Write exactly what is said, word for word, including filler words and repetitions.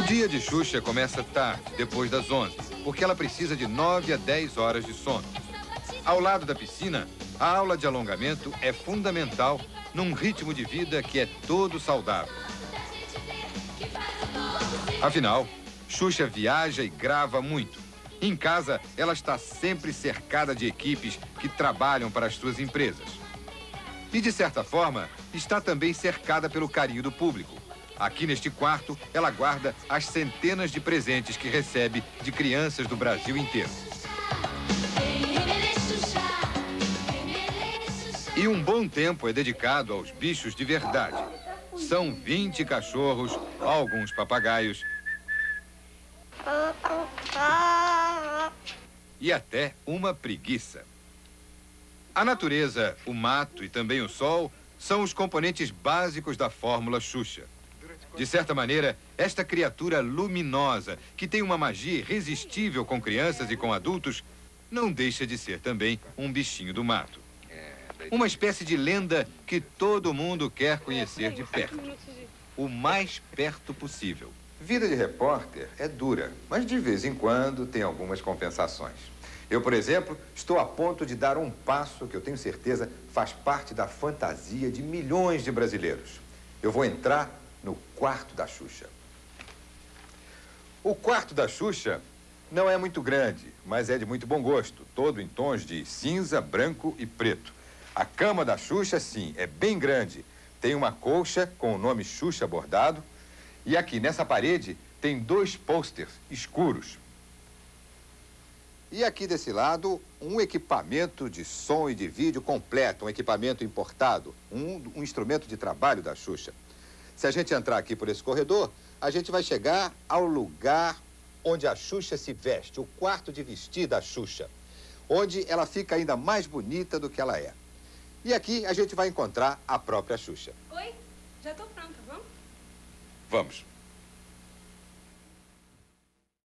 O dia de Xuxa começa tarde, depois das onze, porque ela precisa de nove a dez horas de sono. Ao lado da piscina, a aula de alongamento é fundamental num ritmo de vida que é todo saudável. Afinal, Xuxa viaja e grava muito. Em casa, ela está sempre cercada de equipes que trabalham para as suas empresas. E, de certa forma, está também cercada pelo carinho do público. Aqui neste quarto, ela guarda as centenas de presentes que recebe de crianças do Brasil inteiro. E um bom tempo é dedicado aos bichos de verdade. São vinte cachorros, alguns papagaios e até uma preguiça. A natureza, o mato e também o sol são os componentes básicos da fórmula Xuxa. De certa maneira, esta criatura luminosa, que tem uma magia irresistível com crianças e com adultos, não deixa de ser também um bichinho do mato. Uma espécie de lenda que todo mundo quer conhecer de perto. O mais perto possível. Vida de repórter é dura, mas de vez em quando tem algumas compensações. Eu, por exemplo, estou a ponto de dar um passo que eu tenho certeza faz parte da fantasia de milhões de brasileiros. Eu vou entrar no quarto da Xuxa. O quarto da Xuxa não é muito grande, mas é de muito bom gosto, todo em tons de cinza, branco e preto. A cama da Xuxa, sim, é bem grande. Tem uma colcha com o nome Xuxa bordado. E aqui, nessa parede, tem dois pôsteres escuros. E aqui desse lado, um equipamento de som e de vídeo completo, um equipamento importado, um, um instrumento de trabalho da Xuxa. Se a gente entrar aqui por esse corredor, a gente vai chegar ao lugar onde a Xuxa se veste, o quarto de vestir da Xuxa, onde ela fica ainda mais bonita do que ela é. E aqui a gente vai encontrar a própria Xuxa. Oi, já tô pronta, vamos? Vamos.